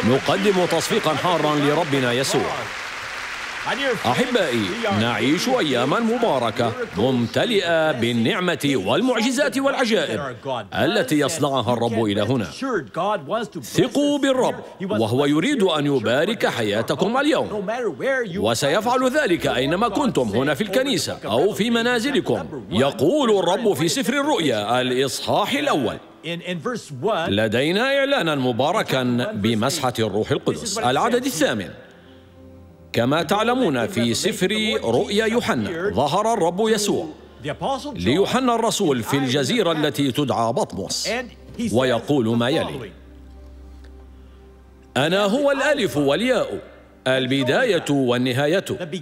نقدم تصفيقا حارا لربنا يسوع. أحبائي، نعيش أياما مباركة ممتلئة بالنعمة والمعجزات والعجائب التي يصنعها الرب إلى هنا. ثقوا بالرب وهو يريد أن يبارك حياتكم اليوم، وسيفعل ذلك أينما كنتم، هنا في الكنيسة أو في منازلكم. يقول الرب في سفر الرؤيا الإصحاح الأول: لدينا إعلانا مباركا بمسحة الروح القدس. العدد الثامن: كما تعلمون في سفر رؤيا يوحنا ظهر الرب يسوع ليوحنا الرسول في الجزيرة التي تدعى بطمس، ويقول ما يلي: أنا هو الألف والياء، البداية والنهاية،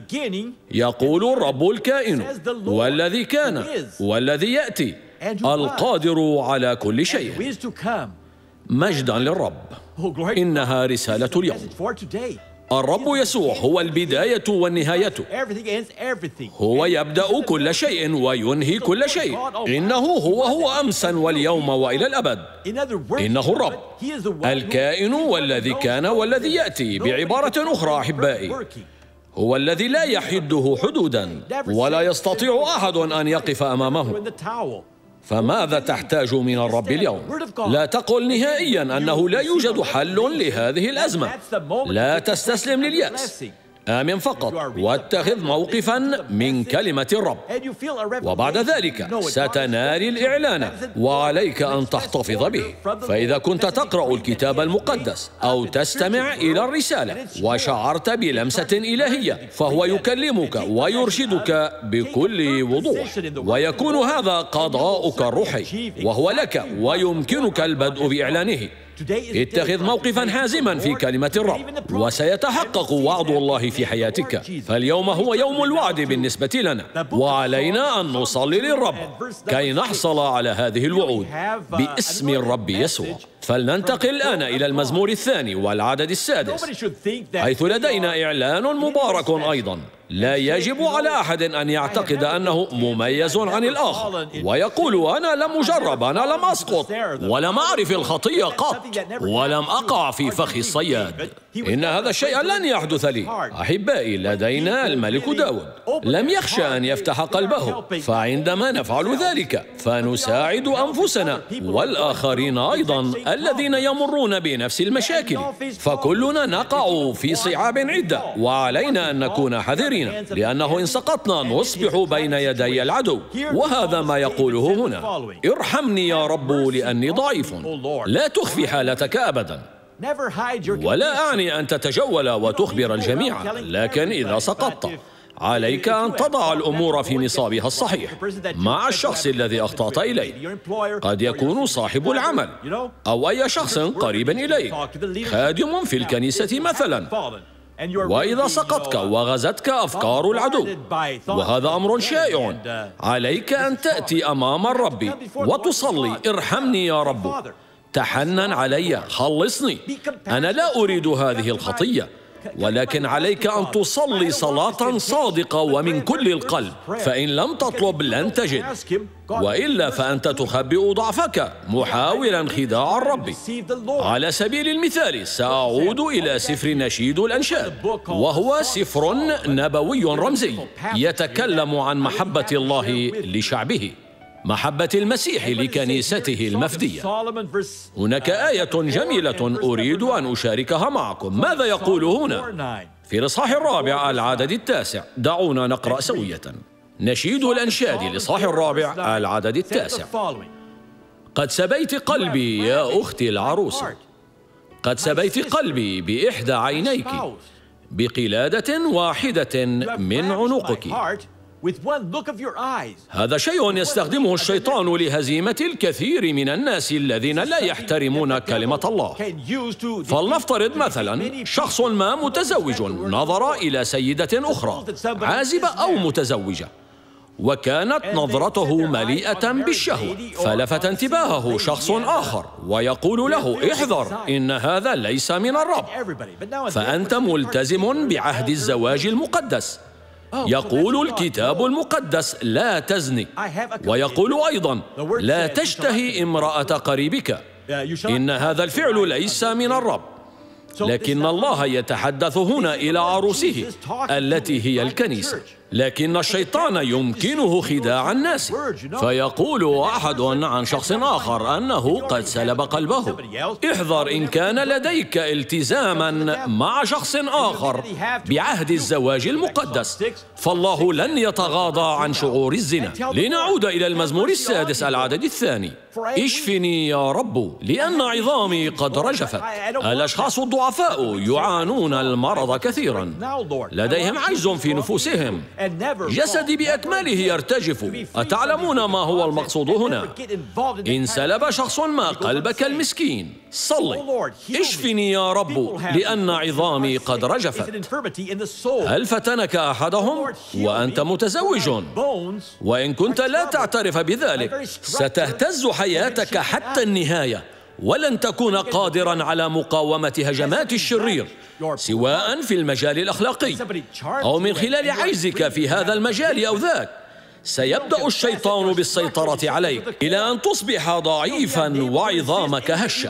يقول الرب الكائن والذي كان والذي يأتي، القادر على كل شيء. مجدا للرب. إنها رسالة اليوم. الرب يسوع هو البداية والنهاية، هو يبدأ كل شيء وينهي كل شيء. إنه هو أمسا واليوم وإلى الأبد. إنه الرب الكائن والذي كان والذي يأتي. بعبارة أخرى أحبائي، هو الذي لا يحده حدودا ولا يستطيع أحد أن يقف أمامه. فماذا تحتاج من الرب اليوم؟ لا تقل نهائيا أنه لا يوجد حل لهذه الأزمة. لا تستسلم لليأس. آمن فقط واتخذ موقفا من كلمة الرب، وبعد ذلك ستنال الإعلان، وعليك أن تحتفظ به. فإذا كنت تقرأ الكتاب المقدس أو تستمع إلى الرسالة وشعرت بلمسة إلهية، فهو يكلمك ويرشدك بكل وضوح، ويكون هذا قضاؤك الروحي، وهو لك ويمكنك البدء بإعلانه. اتخذ موقفا حازما في كلمة الرب، وسيتحقق وعد الله في حياتك. فاليوم هو يوم الوعد بالنسبة لنا، وعلينا أن نصلي للرب كي نحصل على هذه الوعود باسم الرب يسوع. فلننتقل الآن إلى المزمور الثاني والعدد السادس، حيث لدينا إعلان مبارك أيضا. لا يجب على أحد أن يعتقد أنه مميز عن الآخر ويقول: أنا لم أجرب، أنا لم أسقط، ولم أعرف الخطية قط، ولم أقع في فخ الصياد. إن هذا الشيء لن يحدث لي. أحبائي، لدينا الملك داود لم يخشى أن يفتح قلبه، فعندما نفعل ذلك فنساعد أنفسنا والآخرين أيضا الذين يمرون بنفس المشاكل. فكلنا نقع في صعاب عدة، وعلينا أن نكون حذرين، لأنه إن سقطنا نصبح بين يدي العدو. وهذا ما يقوله هنا: ارحمني يا رب لأني ضعيف. لا تخفي حالتك أبدا، ولا أعني أن تتجول وتخبر الجميع، لكن إذا سقطت عليك أن تضع الأمور في نصابها الصحيح مع الشخص الذي أخطأت إليه. قد يكون صاحب العمل أو أي شخص قريب إليك، خادم في الكنيسة مثلا. وإذا سقطت وغزتك أفكار العدو، وهذا أمر شائع، عليك أن تأتي أمام الرب وتصلي: ارحمني يا رب، تحنن علي، خلصني، أنا لا أريد هذه الخطية. ولكن عليك أن تصلي صلاة صادقة ومن كل القلب، فإن لم تطلب لن تجد، وإلا فأنت تخبئ ضعفك محاولا خداع الرب. على سبيل المثال، سأعود إلى سفر نشيد الأنشاد، وهو سفر نبوي رمزي يتكلم عن محبة الله لشعبه، محبة المسيح لكنيسته المفدية. هناك آية جميلة أريد أن أشاركها معكم. ماذا يقول هنا؟ في الإصحاح الرابع العدد التاسع. دعونا نقرأ سوية. نشيد الأنشاد الإصحاح الرابع العدد التاسع: قد سبيت قلبي يا أختي العروسة، قد سبيت قلبي بإحدى عينيك، بقلادة واحدة من عنقك. هذا شيء يستخدمه الشيطان لهزيمة الكثير من الناس الذين لا يحترمون كلمة الله. فلنفترض مثلا شخص ما متزوج نظر إلى سيدة أخرى عازبة أو متزوجة، وكانت نظرته مليئة بالشهوة، فلفت انتباهه شخص آخر ويقول له: احذر، إن هذا ليس من الرب، فأنت ملتزم بعهد الزواج المقدس. يقول الكتاب المقدس: لا تزني، ويقول أيضا: لا تشتهي امرأة قريبك، إن هذا الفعل ليس من الرب. لكن الله يتحدث هنا إلى عروسه التي هي الكنيسة. لكن الشيطان يمكنه خداع الناس، فيقول أحد عن شخص آخر أنه قد سلب قلبه. احذر إن كان لديك التزاما مع شخص آخر بعهد الزواج المقدس، فالله لن يتغاضى عن شعور الزنا. لنعود إلى المزمور 6 العدد 2: اشفني يا رب لأن عظامي قد رجفت. الأشخاص الضعفاء يعانون المرض كثيرا، لديهم عجز في نفوسهم، جسدي بأكمله يرتجف. أتعلمون ما هو المقصود هنا؟ إن سلب شخص ما قلبك المسكين، صلي: اشفني يا رب لأن عظامي قد رجفت. هل فتنك أحدهم وأنت متزوج؟ وإن كنت لا تعترف بذلك، ستهتز حياتك حتى النهاية، ولن تكون قادرا على مقاومة هجمات الشرير، سواء في المجال الأخلاقي أو من خلال عجزك في هذا المجال أو ذاك. سيبدأ الشيطان بالسيطرة عليك إلى أن تصبح ضعيفا وعظامك هشة.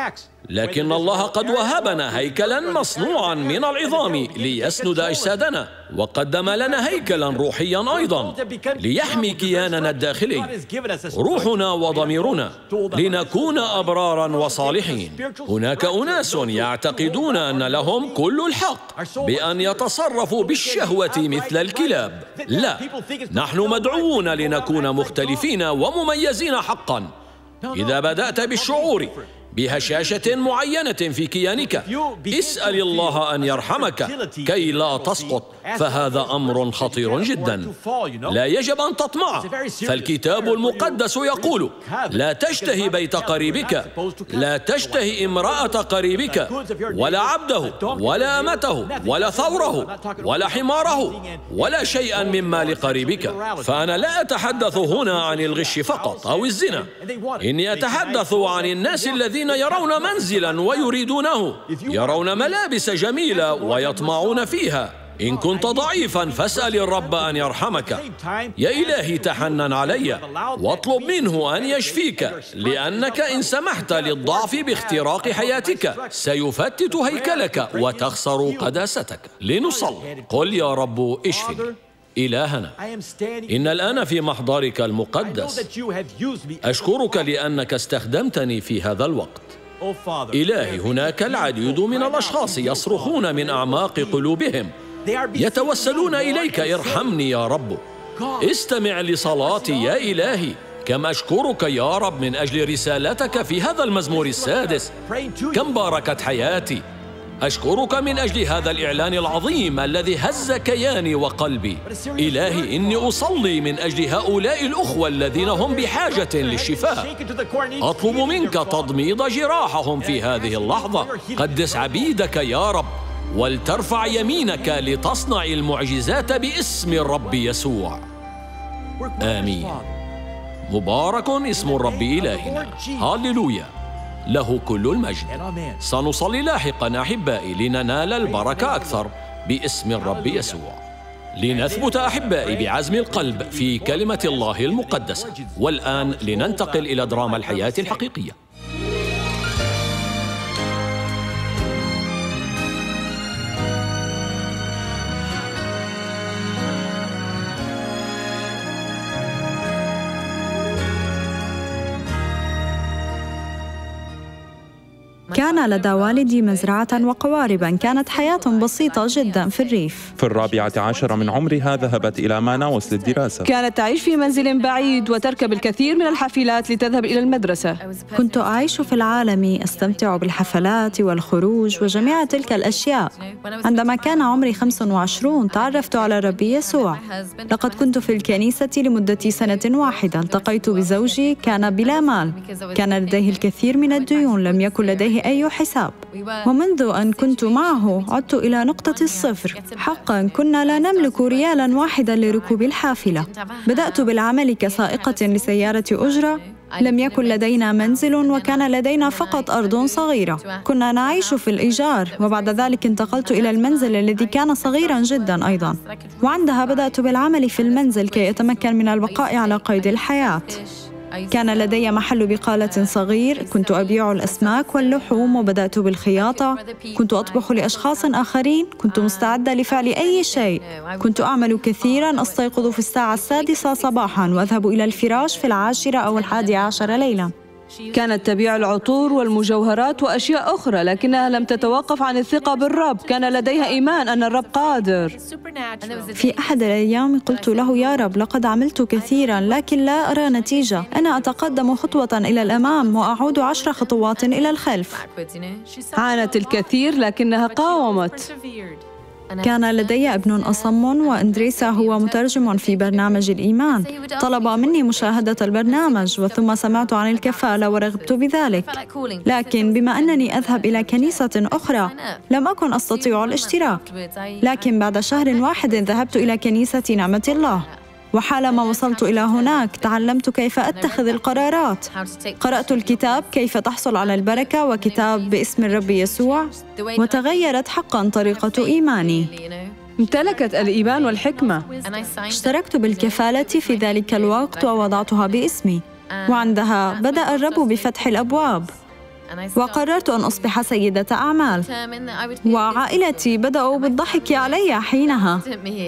لكن الله قد وهبنا هيكلا مصنوعا من العظام ليسند أجسادنا، وقدم لنا هيكلا روحيا أيضا ليحمي كياننا الداخلي، روحنا وضميرنا، لنكون أبرارا وصالحين. هناك أناس يعتقدون أن لهم كل الحق بأن يتصرفوا بالشهوة مثل الكلاب. لا، نحن مدعوون لنكون مختلفين ومميزين حقا. إذا بدأت بالشعور بهشاشة معينة في كيانك، اسأل الله أن يرحمك كي لا تسقط، فهذا أمر خطير جدا. لا يجب أن تطمع، فالكتاب المقدس يقول: لا تشتهي بيت قريبك، لا تشتهي امرأة قريبك، ولا عبده، ولا أمته، ولا ثوره، ولا حماره، ولا شيئا من مال قريبك. فأنا لا أتحدث هنا عن الغش فقط أو الزنا، إني أتحدث عن الناس الذين يرون منزلا ويريدونه، يرون ملابس جميلة ويطمعون فيها. إن كنت ضعيفا فاسأل الرب أن يرحمك. يا إلهي تحنن علي واطلب منه أن يشفيك، لأنك إن سمحت للضعف باختراق حياتك سيفتت هيكلك وتخسر قداستك. لنصلي. قل: يا رب اشفني. إلهنا، إن الآن في محضرك المقدس أشكرك لأنك استخدمتني في هذا الوقت. إلهي، هناك العديد من الأشخاص يصرخون من أعماق قلوبهم، يتوسلون إليك: ارحمني يا رب. استمع لصلاتي يا إلهي. كم أشكرك يا رب من أجل رسالتك في هذا المزمور 6، كم باركت حياتي. أشكرك من أجل هذا الإعلان العظيم الذي هز كياني وقلبي. إلهي، إني أصلي من أجل هؤلاء الأخوة الذين هم بحاجة للشفاء. أطلب منك تضميد جراحهم في هذه اللحظة. قدس عبيدك يا رب، ولترفع يمينك لتصنع المعجزات باسم الرب يسوع. آمين. مبارك اسم الرب إلهنا. هاليلويا، له كل المجد. سنصلي لاحقا أحبائي لننال البركة أكثر باسم الرب يسوع. لنثبت أحبائي بعزم القلب في كلمة الله المقدسة. والآن لننتقل إلى دراما الحياة الحقيقية. كان لدى والدي مزرعة وقواربا، كانت حياة بسيطة جدا في الريف. في 14 من عمرها ذهبت إلى ماناوس للدراسة. كانت تعيش في منزل بعيد وتركب الكثير من الحافلات لتذهب إلى المدرسة. كنت أعيش في العالم، أستمتع بالحفلات والخروج وجميع تلك الأشياء. عندما كان عمري 25 تعرفت على الرب يسوع. لقد كنت في الكنيسة لمدة 1 سنة. التقيت بزوجي، كان بلا مال، كان لديه الكثير من الديون، لم يكن لديه أي حساب. ومنذ أن كنت معه عدت إلى نقطة الصفر. حقا كنا لا نملك ريالا واحدا لركوب الحافلة. بدأت بالعمل كسائقة لسيارة أجرة. لم يكن لدينا منزل، وكان لدينا فقط أرض صغيرة. كنا نعيش في الإيجار، وبعد ذلك انتقلت إلى المنزل الذي كان صغيرا جدا أيضا. وعندها بدأت بالعمل في المنزل كي أتمكن من البقاء على قيد الحياة. كان لدي محل بقالة صغير، كنت أبيع الأسماك واللحوم وبدأت بالخياطة. كنت أطبخ لأشخاص آخرين، كنت مستعدة لفعل أي شيء. كنت أعمل كثيراً، أستيقظ في الساعة 6 صباحاً وأذهب إلى الفراش في 10 أو 11 ليلاً. كانت تبيع العطور والمجوهرات وأشياء أخرى، لكنها لم تتوقف عن الثقة بالرب. كان لديها إيمان أن الرب قادر. في أحد الأيام قلت له: يا رب، لقد عملت كثيراً لكن لا أرى نتيجة. أنا أتقدم خطوة إلى الأمام وأعود 10 خطوات إلى الخلف. عانت الكثير لكنها قاومت. كان لدي ابن أصم، وأندريسا هو مترجم في برنامج الإيمان. طلب مني مشاهدة البرنامج، وثم سمعت عن الكفالة ورغبت بذلك. لكن بما أنني أذهب إلى كنيسة أخرى لم أكن أستطيع الاشتراك. لكن بعد شهر واحد ذهبت إلى كنيسة نعمة الله، وحالما وصلت إلى هناك تعلمت كيف أتخذ القرارات. قرأت الكتاب كيف تحصل على البركة وكتاب باسم الرب يسوع، وتغيرت حقاً طريقة إيماني. امتلكت الإيمان والحكمة. اشتركت بالكفالة في ذلك الوقت ووضعتها باسمي، وعندها بدأ الرب بفتح الأبواب، وقررت أن أصبح سيدة أعمال، وعائلتي بدأوا بالضحك علي حينها.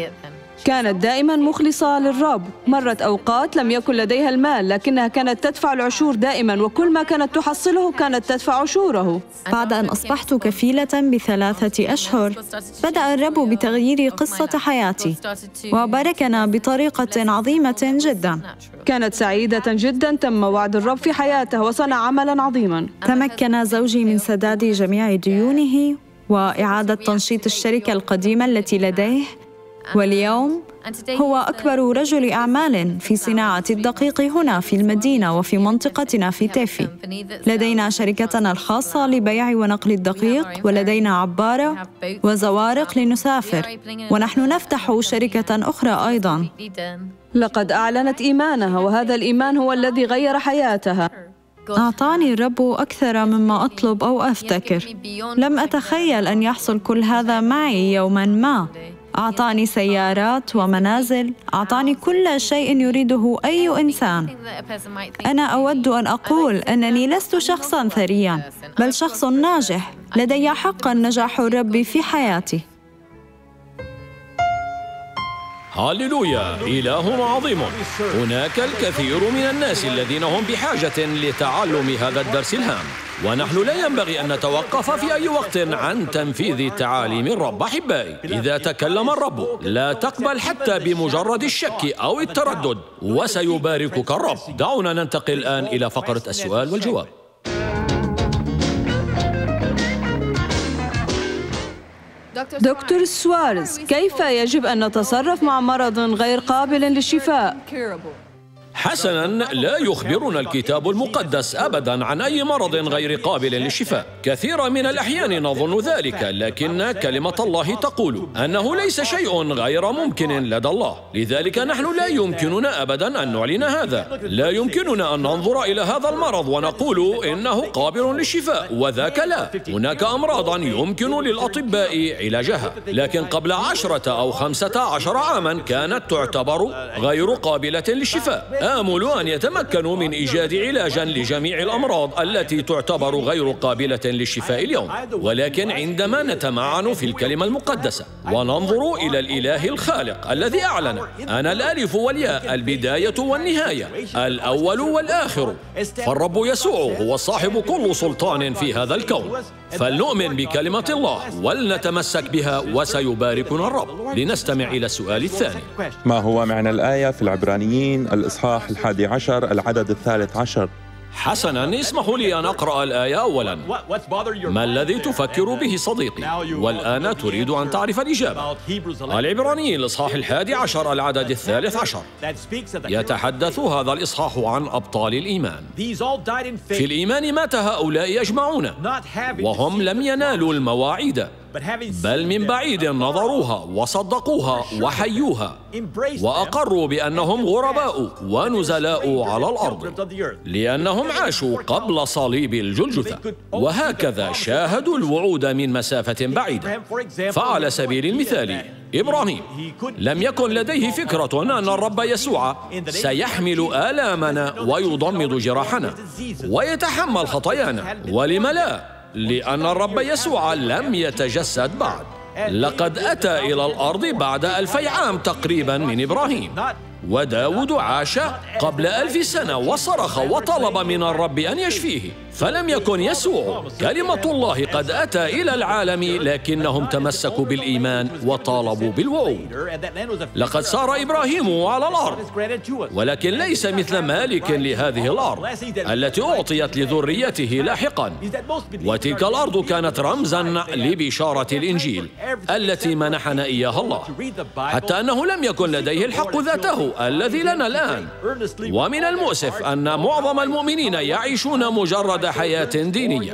كانت دائما مخلصة للرب. مرت أوقات لم يكن لديها المال، لكنها كانت تدفع العشور دائما، وكل ما كانت تحصله كانت تدفع عشوره. بعد أن أصبحت كفيلة ب3 أشهر بدأ الرب بتغيير قصة حياتي، وباركنا بطريقة عظيمة جدا. كانت سعيدة جدا، تم وعد الرب في حياتها وصنع عملا عظيما. تمكن زوجي من سداد جميع ديونه وإعادة تنشيط الشركة القديمة التي لديه، واليوم هو أكبر رجل أعمال في صناعة الدقيق هنا في المدينة وفي منطقتنا في تيفي. لدينا شركتنا الخاصة لبيع ونقل الدقيق، ولدينا عبارة وزوارق لنسافر، ونحن نفتح شركة أخرى أيضاً. لقد أعلنت إيمانها، وهذا الإيمان هو الذي غير حياتها. أعطاني الرب أكثر مما أطلب أو أفتكر. لم أتخيل أن يحصل كل هذا معي يوماً ما. أعطاني سيارات ومنازل، أعطاني كل شيء يريده أي إنسان. أنا أود أن أقول أنني لست شخصاً ثرياً، بل شخص ناجح. لدي حقاً نجاح الرب في حياتي. هاليلويا، إله عظيم. هناك الكثير من الناس الذين هم بحاجة لتعلم هذا الدرس الهام، ونحن لا ينبغي أن نتوقف في أي وقت عن تنفيذ تعاليم الرب. أحبائي، إذا تكلم الرب لا تقبل حتى بمجرد الشك أو التردد، وسيباركك الرب. دعونا ننتقل الآن إلى فقرة السؤال والجواب. دكتور سواريز، كيف يجب أن نتصرف مع مرض غير قابل للشفاء؟ حسناً، لا يخبرنا الكتاب المقدس أبداً عن أي مرض غير قابل للشفاء. كثيرا من الأحيان نظن ذلك، لكن كلمة الله تقول أنه ليس شيء غير ممكن لدى الله. لذلك نحن لا يمكننا أبداً أن نعلن هذا. لا يمكننا أن ننظر إلى هذا المرض ونقول إنه قابل للشفاء وذاك لا. هناك أمراضاً يمكن للأطباء علاجها، لكن قبل 10 أو 15 عاماً كانت تعتبر غير قابلة للشفاء. آمل أن يتمكنوا من إيجاد علاج لجميع الأمراض التي تعتبر غير قابلة للشفاء اليوم. ولكن عندما نتمعن في الكلمة المقدسة وننظر إلى الإله الخالق الذي أعلن: أنا الألف والياء، البداية والنهاية، الأول والآخر، فالرب يسوع هو صاحب كل سلطان في هذا الكون. فلنؤمن بكلمة الله ولنتمسك بها، وسيباركنا الرب. لنستمع إلى السؤال الثاني. ما هو معنى الآية في العبرانيين الإصحاح 11 العدد 13؟ حسناً، اسمحوا لي أن أقرأ الآية أولاً. ما الذي تفكر به صديقي؟ والآن تريد أن تعرف الإجابة. العبرانيين الإصحاح 11 العدد 13 يتحدث هذا الإصحاح عن أبطال الإيمان. في الإيمان مات هؤلاء أجمعون، وهم لم ينالوا المواعيد، بل من بعيد نظروها وصدقوها وحيوها وأقروا بأنهم غرباء ونزلاء على الأرض، لأنهم عاشوا قبل صليب الجلجثة، وهكذا شاهدوا الوعود من مسافة بعيدة. فعلى سبيل المثال إبراهيم لم يكن لديه فكرة أن الرب يسوع سيحمل آلامنا ويضمد جراحنا ويتحمل خطايانا. ولم لا؟ لأن الرب يسوع لم يتجسد بعد، لقد أتى إلى الأرض بعد 2000 عام تقريبا من إبراهيم. وداود عاش قبل 1000 سنة وصرخ وطلب من الرب أن يشفيه، فلم يكن يسوع كلمة الله قد أتى إلى العالم، لكنهم تمسكوا بالإيمان وطالبوا بالوعود. لقد سار إبراهيم على الأرض، ولكن ليس مثل مالك لهذه الأرض التي أعطيت لذريته لاحقا، وتلك الأرض كانت رمزا لبشارة الإنجيل التي منحنا إياها الله، حتى أنه لم يكن لديه الحق ذاته الذي لنا الآن. ومن المؤسف أن معظم المؤمنين يعيشون مجرد حياة دينية،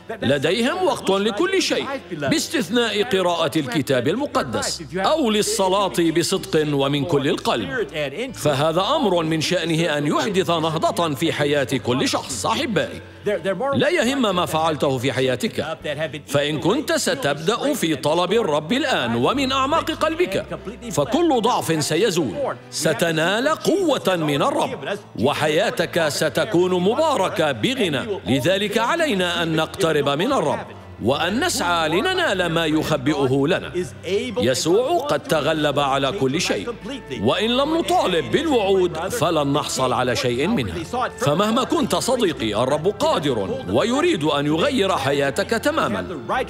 لديهم وقت لكل شيء باستثناء قراءة الكتاب المقدس أو للصلاة بصدق ومن كل القلب. فهذا أمر من شأنه أن يحدث نهضة في حياة كل شخص. أحبائي، لا يهم ما فعلته في حياتك، فإن كنت ستبدأ في طلب الرب الآن ومن أعماق قلبك، فكل ضعف سيزول، ستنال قوة من الرب، وحياتك ستكون مباركة بغنى. لذلك علينا أن نقترب من الرب وأن نسعى لننال ما يخبئه لنا. يسوع قد تغلب على كل شيء، وإن لم نطالب بالوعود فلن نحصل على شيء منها. فمهما كنت صديقي، الرب قادر ويريد أن يغير حياتك تماما.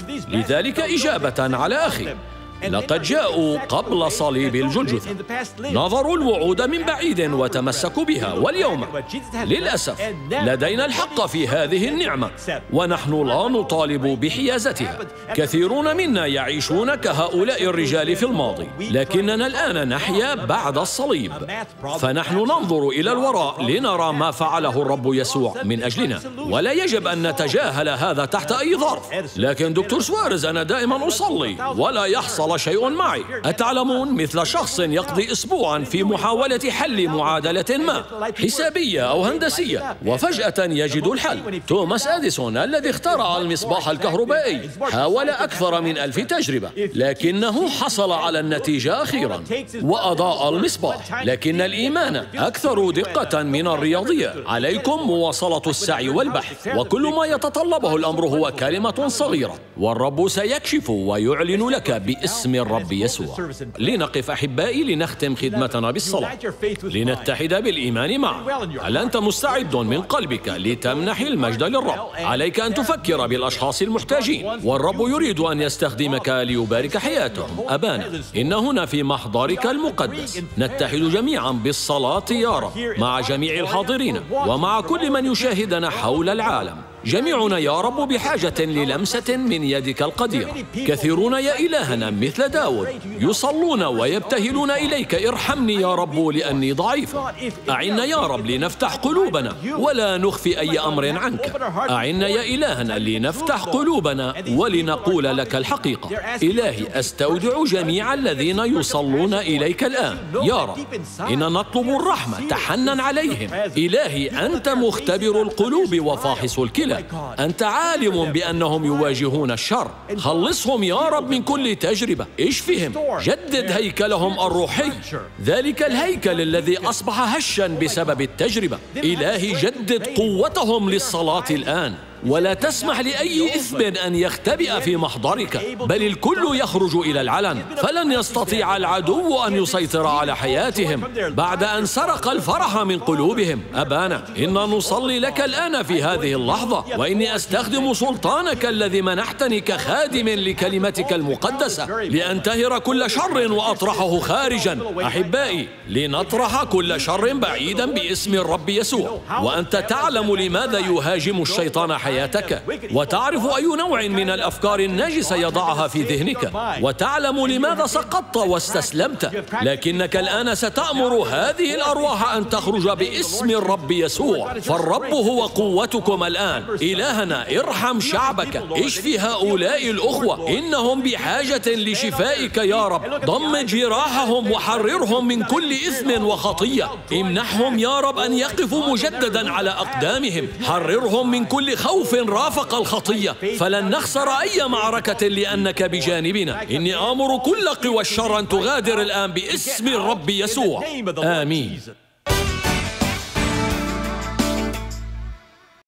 لذلك إجابة على أخي، لقد جاءوا قبل صليب الجلجثة، نظروا الوعود من بعيد وتمسكوا بها، واليوم للأسف لدينا الحق في هذه النعمة ونحن لا نطالب بحيازتها. كثيرون منا يعيشون كهؤلاء الرجال في الماضي، لكننا الآن نحيا بعد الصليب، فنحن ننظر إلى الوراء لنرى ما فعله الرب يسوع من أجلنا، ولا يجب أن نتجاهل هذا تحت أي ظرف. لكن دكتور سوارز، أنا دائما أصلي ولا يحصل شيء معي. أتعلمون، مثل شخص يقضي أسبوعا في محاولة حل معادلة ما حسابية أو هندسية وفجأة يجد الحل. توماس أديسون الذي اخترع المصباح الكهربائي حاول أكثر من 1000 تجربة، لكنه حصل على النتيجة أخيرا وأضاء المصباح. لكن الإيمان أكثر دقة من الرياضيات. عليكم مواصلة السعي والبحث، وكل ما يتطلبه الأمر هو كلمة صغيرة، والرب سيكشف ويعلن لك باسم الرب يسوع. لنقف أحبائي لنختم خدمتنا بالصلاة، لنتحد بالإيمان معا. هل أنت مستعد من قلبك لتمنح المجد للرب؟ عليك أن تفكر بالأشخاص المحتاجين، والرب يريد أن يستخدمك ليبارك حياتهم. أبانا، إن هنا في محضرك المقدس نتحد جميعا بالصلاة يا رب مع جميع الحاضرين ومع كل من يشاهدنا حول العالم. جميعنا يا رب بحاجة للمسة من يدك القديرة. كثيرون يا إلهنا مثل داود يصلون ويبتهلون إليك، ارحمني يا رب لأني ضعيف. أعنا يا رب لنفتح قلوبنا ولا نخفي أي أمر عنك. أعنا يا إلهنا لنفتح قلوبنا ولنقول لك الحقيقة. إلهي، أستودع جميع الذين يصلون إليك الآن يا رب، إن نطلب الرحمة، تحنن عليهم. إلهي، أنت مختبر القلوب وفاحص الكلى، أنت عالم بأنهم يواجهون الشر. خلصهم يا رب من كل تجربة، اشفهم، جدد هيكلهم الروحي، ذلك الهيكل الذي أصبح هشا بسبب التجربة. إلهي، جدد قوتهم للصلاة الآن، ولا تسمح لأي إثم أن يختبئ في محضرك، بل الكل يخرج إلى العلن، فلن يستطيع العدو أن يسيطر على حياتهم بعد أن سرق الفرح من قلوبهم. أبانا، إنا نصلي لك الآن في هذه اللحظة، وإني أستخدم سلطانك الذي منحتني كخادم لكلمتك المقدسة لأنتهر كل شر وأطرحه خارجا. أحبائي، لنطرح كل شر بعيدا باسم الرب يسوع. وأنت تعلم لماذا يهاجم الشيطان حياتنا حياتك، وتعرف أي نوع من الأفكار النجسة يضعها في ذهنك، وتعلم لماذا سقطت واستسلمت. لكنك الآن ستأمر هذه الأرواح أن تخرج باسم الرب يسوع، فالرب هو قوتكم الآن. إلهنا ارحم شعبك، اشفي هؤلاء الأخوة، إنهم بحاجة لشفائك يا رب. ضم جراحهم وحررهم من كل إثم وخطية. امنحهم يا رب أن يقفوا مجددا على أقدامهم. حررهم من كل خوف رافق الخطية، فلن نخسر أي معركة لأنك بجانبنا. إني آمر كل قوى الشر أن تغادر الآن باسم الرب يسوع. آمين.